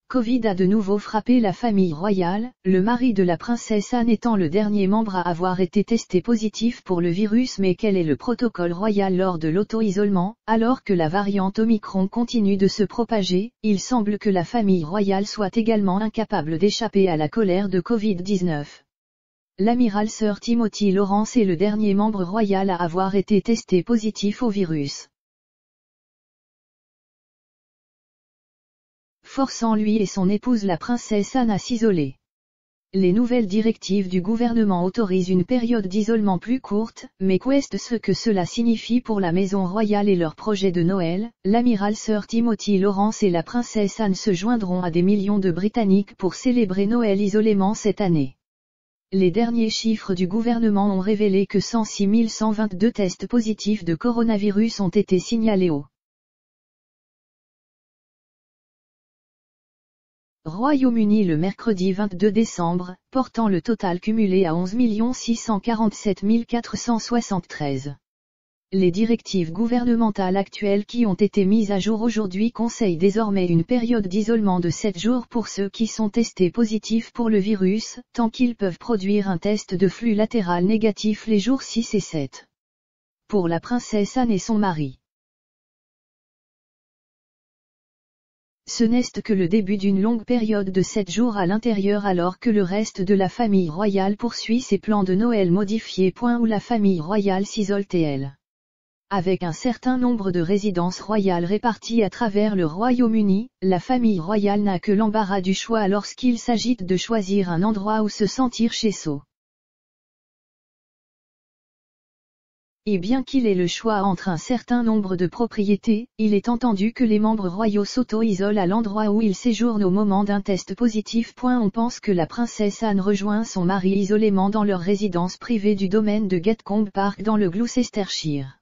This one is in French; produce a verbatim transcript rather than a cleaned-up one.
Covid a de nouveau frappé la famille royale, le mari de la princesse Anne étant le dernier membre à avoir été testé positif pour le virus. Mais quel est le protocole royal lors de l'auto-isolement? Alors que la variante Omicron continue de se propager, il semble que la famille royale soit également incapable d'échapper à la colère de Covid dix-neuf. L'amiral Sir Timothy Lawrence est le dernier membre royal à avoir été testé positif au virus, forçant lui et son épouse la princesse Anne à s'isoler. Les nouvelles directives du gouvernement autorisent une période d'isolement plus courte, mais qu'est ce que cela signifie pour la maison royale et leur projet de Noël? L'amiral Sir Timothy Lawrence et la princesse Anne se joindront à des millions de Britanniques pour célébrer Noël isolément cette année. Les derniers chiffres du gouvernement ont révélé que cent six mille cent vingt-deux tests positifs de coronavirus ont été signalés au Royaume-Uni le mercredi vingt-deux décembre, portant le total cumulé à onze millions six cent quarante-sept mille quatre cent soixante-treize. Les directives gouvernementales actuelles qui ont été mises à jour aujourd'hui conseillent désormais une période d'isolement de sept jours pour ceux qui sont testés positifs pour le virus, tant qu'ils peuvent produire un test de flux latéral négatif les jours six et sept. Pour la princesse Anne et son mari, ce n'est que le début d'une longue période de sept jours à l'intérieur alors que le reste de la famille royale poursuit ses plans de Noël modifiés. Où la famille royale s'isole-t-elle? Avec un certain nombre de résidences royales réparties à travers le Royaume-Uni, la famille royale n'a que l'embarras du choix lorsqu'il s'agit de choisir un endroit où se sentir chez soi. Et bien qu'il ait le choix entre un certain nombre de propriétés, il est entendu que les membres royaux s'auto-isolent à l'endroit où ils séjournent au moment d'un test positif. On pense que la princesse Anne rejoint son mari isolément dans leur résidence privée du domaine de Gatcombe Park dans le Gloucestershire.